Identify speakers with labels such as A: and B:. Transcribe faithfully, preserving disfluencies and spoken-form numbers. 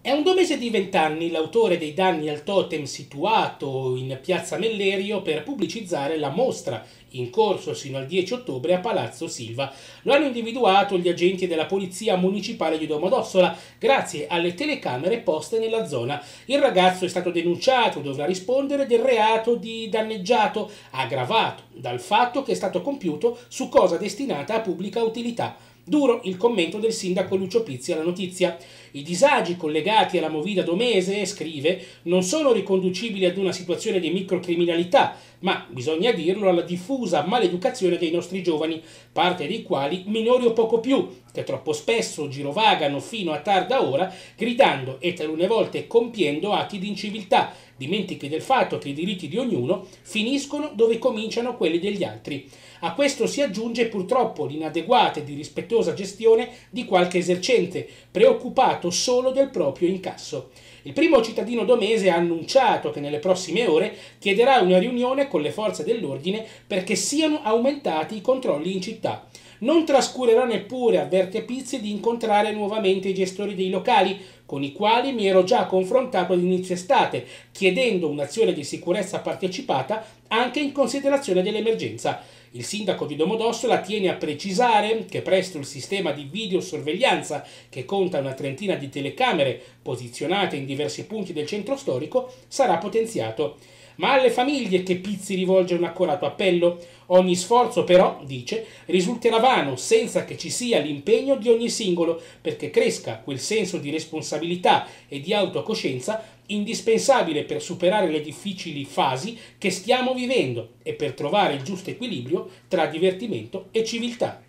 A: È un domese di venti anni l'autore dei danni al totem situato in piazza Mellerio per pubblicizzare la mostra in corso sino al dieci ottobre a Palazzo Silva. Lo hanno individuato gli agenti della Polizia Municipale di Domodossola grazie alle telecamere poste nella zona. Il ragazzo è stato denunciato e dovrà rispondere del reato di danneggiato aggravato dal fatto che è stato compiuto su cosa destinata a pubblica utilità. Duro il commento del sindaco Lucio Pizzi alla notizia. I disagi collegati alla movida domese, scrive, non sono riconducibili ad una situazione di microcriminalità, ma, bisogna dirlo, alla diffusa maleducazione dei nostri giovani, parte dei quali minori o poco più, che troppo spesso girovagano fino a tarda ora, gridando e talune volte compiendo atti di inciviltà, dimentichi del fatto che i diritti di ognuno finiscono dove cominciano quelli degli altri. A questo si aggiunge purtroppo l'inadeguata e irrispettosa gestione di qualche esercente, preoccupato solo del proprio incasso. Il primo cittadino domese ha annunciato che nelle prossime ore chiederà una riunione con le forze dell'ordine perché siano aumentati i controlli in città. Non trascurerà neppure, avverte Pizzi, di incontrare nuovamente i gestori dei locali, con i quali mi ero già confrontato ad inizio estate, chiedendo un'azione di sicurezza partecipata anche in considerazione dell'emergenza. Il sindaco di Domodossola tiene a precisare che presto il sistema di videosorveglianza, che conta una trentina di telecamere posizionate in diversi punti del centro storico, sarà potenziato. Ma alle famiglie che Pizzi rivolge un accorato appello. Ogni sforzo però, dice, risulterà vano senza che ci sia l'impegno di ogni singolo, perché cresca quel senso di responsabilità e di autocoscienza indispensabile per superare le difficili fasi che stiamo vivendo e per trovare il giusto equilibrio tra divertimento e civiltà.